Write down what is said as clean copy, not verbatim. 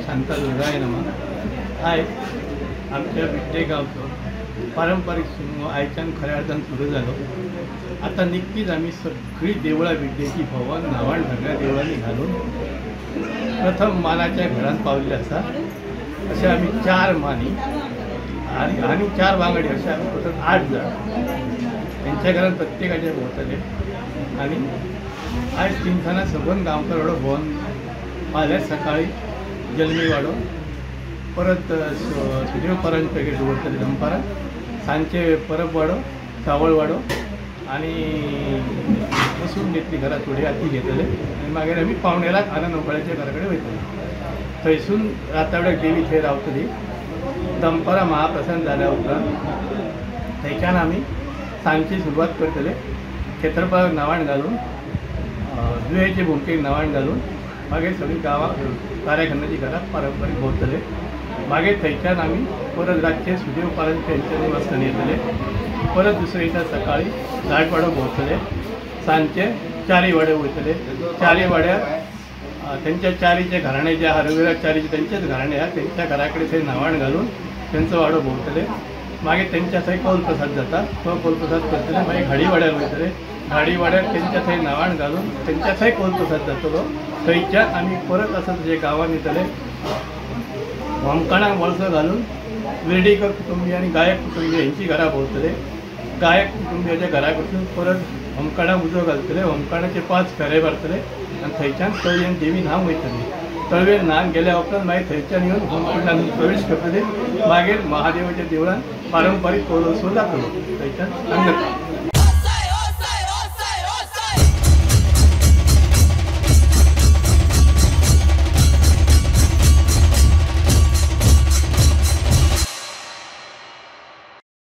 शांतादुर्गाय नमः। आय आमच्या बिड्डे गावचो पारंपरिक शिगमो आयच्यान खऱ्या अर्थान सुरू जालो। आता निक्कीच आम्ही सगळी देवळां बिड्डेची भोंवून न्हावण सगळ्या देवळांनी घालून प्रथम मानाच्या घरांत पावले आसा। अशे आमी 4 मानी आणि 4 वांगडी अशे आमी टोटल 8 जाण त्यांच्या घरात प्रत्येकाचे भोंवतले आणि आज तिनसाना सबंद गांवकार वाडो भोंवन फाल्यां सकाळी जल्मी वाडो परत सुदेव परंत पैकी दवरतले दनपारां सांजचे परब वाडो सावळ वाडो आणि बसून घेतली घरात थोडी आती घेतले आणि मागीर आमी पावणेलाक आनंद नोकळ्याच्या घरा कडेन वयतले। थंयसून रातावड्याक देवी थंय रावतली। दनपारां महाप्रसाद जाल्या उपरांत थंयच्यान आमी सांजची सुरवात करतले। खेतरपाक न्हावण घालून जुयेचे भुमकेक न्हावण घालून मागीर सगळीं गांवां कार्याखंडाची घरां पारंपारीक भोंवतले। मागीर थंयच्यान आमी परत रातचे सुदेव पालन थंयच्या निवासस्थानी येतले। परत दुसरे दिसा सकाळी राजवाडो भोंवतले। सांजचे चारी वाड्यार वयतले। चारी वाड्यार त्यांच्या चारीचे घराणे जे आहा रविराज चारीचे तेंचेच घराणे आहा तेंच्या घरा कडेन थंय न्हावण घालून तेंचो वाडो भोंवतले। मागीर तेंच्या थंय कौल प्रसाद जाता तो कौल प्रसाद करतले। मागीर घाडी वाड्यार वयतले। घाडी वाड्यार तेंच्या थंय न्हावण घालून तेंच्या थंय कौल प्रसाद जातलो। थंयच्यान आमी परत आसा जे गांवांत येतले होमकाणाक वळसो घालून वेर्डेकर कुटुंबीय आणि गायक कुटुंबीय हेंची घरां भोंवतले। गायक कुटुंबियाच्या घरा कडसून परत होमकाणाक उजो घालतले। होमकाणाचे 5 फेरे भरतले आनी थंयच्यान तळयेन देवी न्हांवंक वयतली। तळयेन न्हावन गेल्या उपरांत मागीर थंयच्यान येवन होमकुंडान प्रवेश करतले। मागीर महादेवाच्या देवळान पारंपारीक कौल उत्सव जातलो थंयच्यान